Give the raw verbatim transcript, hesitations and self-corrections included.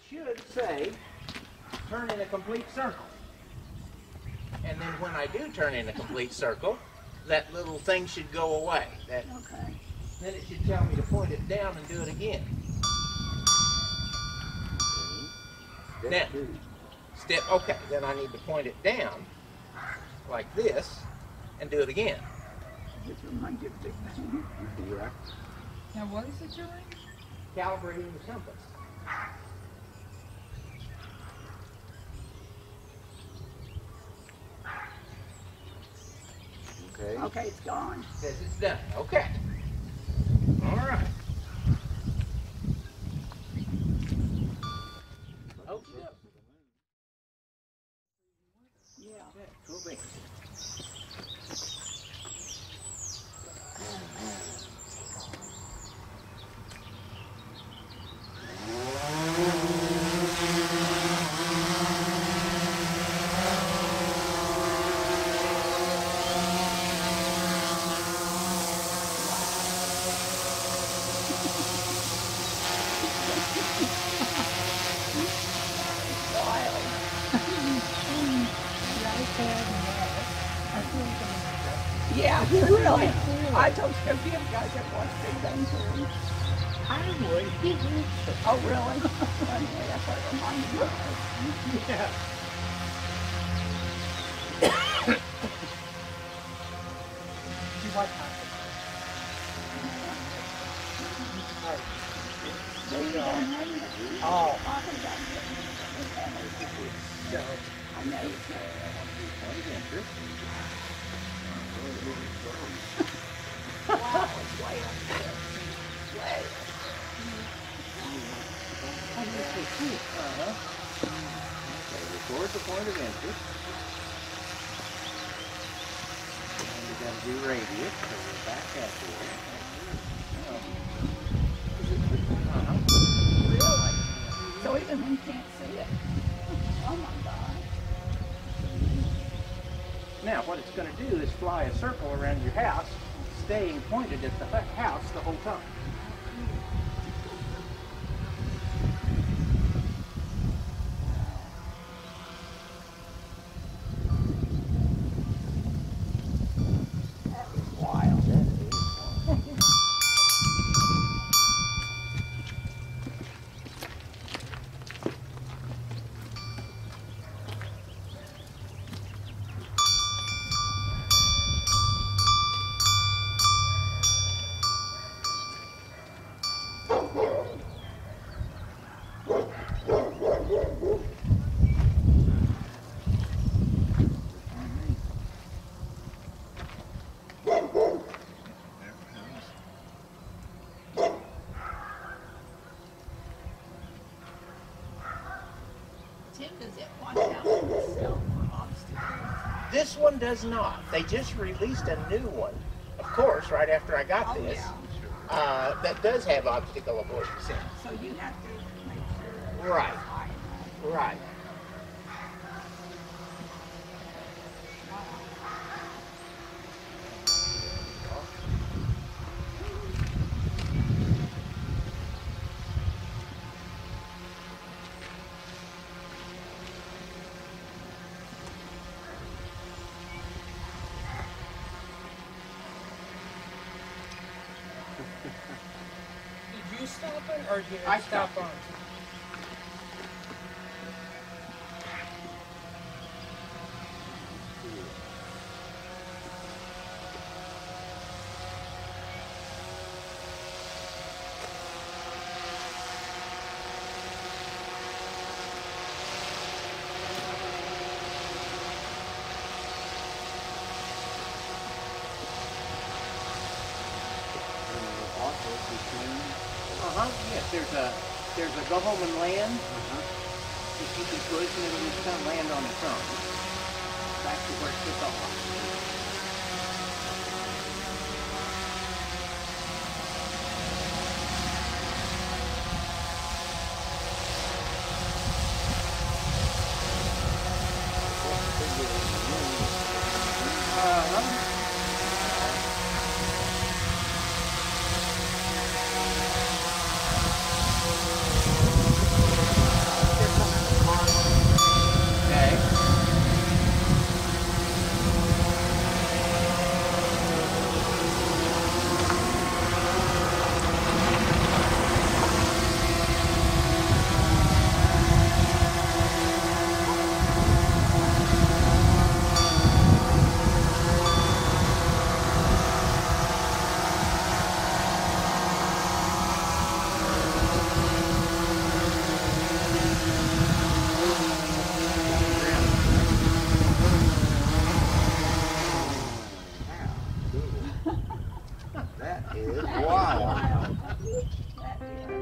should say, turn in a complete circle. And then when I do turn in a complete circle, that little thing should go away. That, okay. Then it should tell me to point it down and do it again. Step Now, two. step, okay, then I need to point it down like this and do it again. This reminds you of Big Bang. Yeah. Now what is it doing? Calibrating the compass. Okay. Okay, it's gone. Says it's done. Okay. All right. Okay. Yeah. Cool beans. Yeah, really. I told you if you guys ever watched Big Bang Theory. I would. Oh, really? Anyway, that's what it reminded me of. Yeah. You like that? There you go. Oh. So, I know you can. Wow, it's way up there. Way. Uh-huh. Okay, record the point of interest. And we got to do radius, so we're back at here. Uh-huh. Really? So even when you can't see it. Oh my God. Now, what it's going to do is fly a circle around your house, staying pointed at the hu- house the whole time. That is wild. Tim, does it watch out for itself for obstacles? This one does not. They just released a new one, of course, right after I got Oh, this, yeah. uh, that does have obstacle avoidance in it. So you have to make sure that Right. it's high enough. Right. did you stop it or did it I stop stopped it. on? Uh-huh. Yes, there's a there's a go home and land. Uh-huh. If you can push and it'll just kind of land on its own. Back to where it took off. Uh-huh. that.